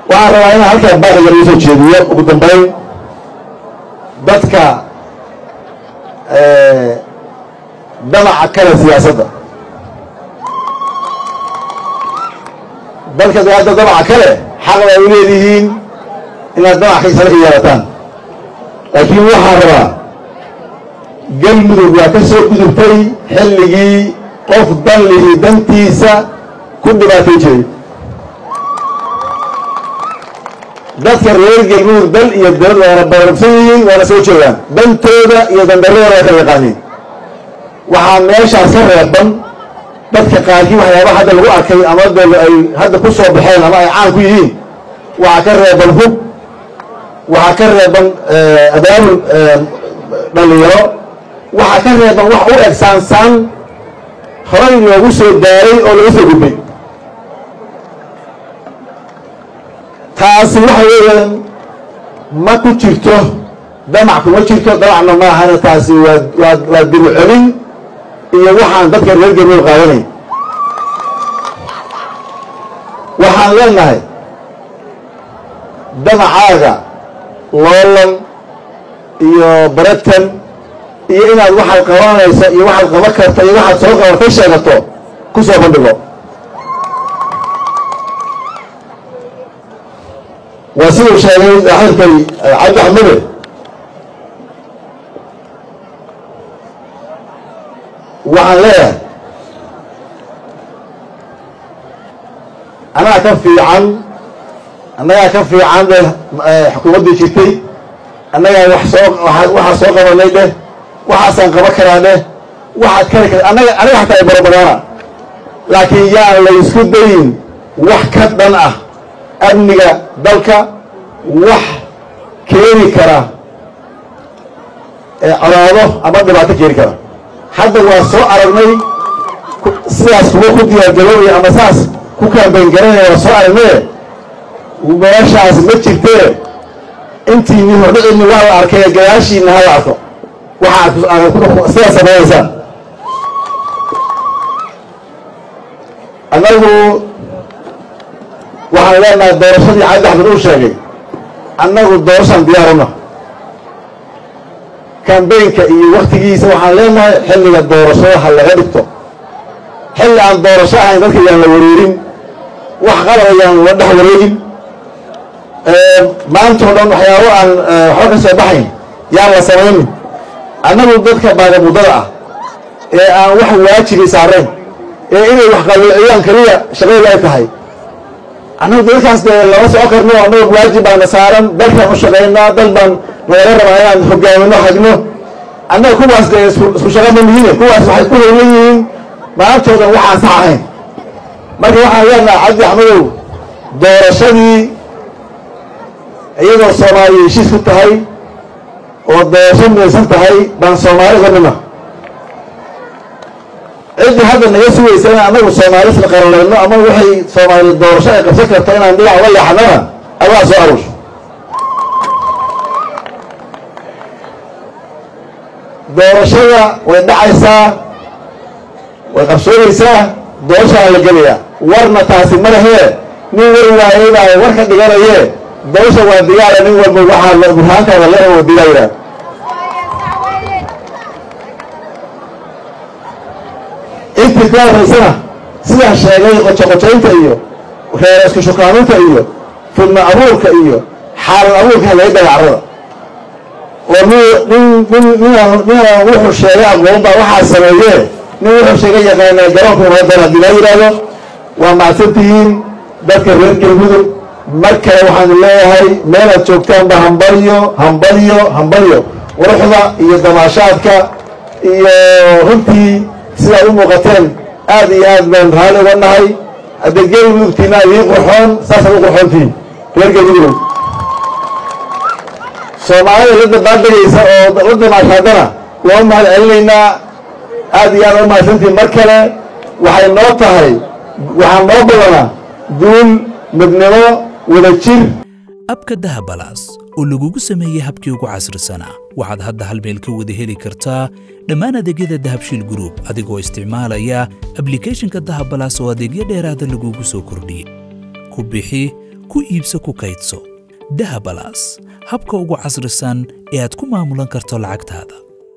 waxaan rabaa inaan halkaan baaqiga lagu soo jeediyo ugu dambeyn dadka damaca kale siyaasadda dadka damaca kale xaq ay u leedihiin inaad damac kaisala ka yeelataan laakiin waxaan rabaa galmudug waa ka soo gudubtay xilligii qof dan lihi dantiisa ku dhibaatay jiray dadka reer galmudug dal iyo dawlad waana baarabsan yihiin waana soo joogaan dantooda iyo dandaradooda ay kala yaqaaniin waxaa meeshaas ka reeban dadka qaarkii waxyaaba hadda lagu arkay ama dee ay hadda ku soo baxeen ama ay caan ku yihiin waxaa ka reeban hub waxaa ka reeban abaabul dhalinyaro waxaa ka reeban wax u eg saansaan horay loogu soo daaray oo laga soo gudbay taasi waxa weeyaan ma ku jirto damac kuma jirto damacna maahana taasi waa dib u celin iyo waxaan dadka reer galmudug qaadanay waxaan leenahay damacaaga loolan iyo baratan iyo inaad waxaad qabanayso iyo waxaad qaban karta iyo waxaad soo qabatay sheegato ku soo bandhigo waa siduu sheegay saaxiibkay cabdi axmede waxaan leeyahay annagaa ka fiican xukuumaddii jirtay annagaa waxaa soo qabanay dheh waxaasaan qaban karaa dheh waxaad kari kar anaga xataa ay barobadaana laakiin yaan la isku dayin wax ka dhan ah amniga dalka wax keeni kara colaado ama dhibaato keeni kara hadda waa soo aragnay sidaas kuwa ku diyaargaroobaya ama saas ku kaambeyn garanaya waa soo aragnay meeshaas ma jirtee intiini hordhicini waa la arkay gadaashiina ha la arko waxaad sidaas samaynaysaan annagu waxaan leenahay doorashadii cabdi axmed uu sheegay annagu doorashaan diyaaruna kambeynka iyo waktigiisa waxaan leenahay xilliga doorashada ha laga dhigto xilli aan doorasho ahayn dadka yaan la wareerin wax qalab ayaan la dhex wareegin maanta o dhan waxyaabo aan waxba ka soo baxayn yaan la samaynin annagu dadka baagamuddada ah ee aan wax waajibi saarayn ee inay wax qalloociyaan keliya shaqadooda ay tahay annagu dadkaas dee lama socon karno annagu waajib baana saaran dalkaan u shaqaynaa dal baan nagala rabaa inaan hogaamino hagno annaga kuwaas dee isku shaqa ma mihiine kuwaas waxay ku howlan yihiin maantoodan waxaan sax ahayn marka waxaan leenaha cabdi axmedow doorashadii iyadoo soomaaliya heshiis ku tahay oo doorasho midaysan tahay baan soomaali qabina ciddii hadda naga sugaysa in annagu soomaali isla qaranlayno ama waxay soomaali doorasho ay qabsan karto inaan dhinac uga leexnana adaa soo arush doorashada way dhacaysaa way qabsoonaysaa doorashaa la gelayaa warna taasi ma lahee nin war waayey baa war ka dhiganayee doorasha waa digaala nin walba waxaa burhaankaada le oo dilayra intii ka horaysana sidaan sheegay qojoqojaynta iyo reer isku shukaaminta iyo fidma abuurka iyo xaalad abuurka laga dagacrada oo ninaan wuxuu sheegay aqoon baa waxaa sameeyee nin wuxuu sheegay yaqaanaa garoonka umadan haddii laa yidhaahdo waa macsantihiin dadka reer galmudug mar kale waxaanu leeyahay meelaad joogtaanba hambalyo quruxda iyo damaashaadka iyo runtii sidaad u muuqateen aad iyo aad baan raali uga nahay haddee galmudugtiina idiin qurxoon saasaad u qurxoontihiin reer galmudug soomaalida la dabaaldegaysa oo la damaashaadana waa u mahad celinaynaa aad iyo aad u mahadsantihiin mar kale waxay noo tahay waxaa noo badanaa guul midnimo wadajir abka dahabalaas oo lagugu sameeyey habkii ugu casrisanaa waxaad hadda hal meel ka wada heli kartaa dhammaan adeegyada dahabshiil group adigoo isticmaalaya applicationka dahabalaas oo adeegyo dheeraada lagugu soo kordhiyey ku bixi ku iibso ku kaydso. Dahabalaas, habka ugu casrisan ee aad ku maamulan karto lacagtaada.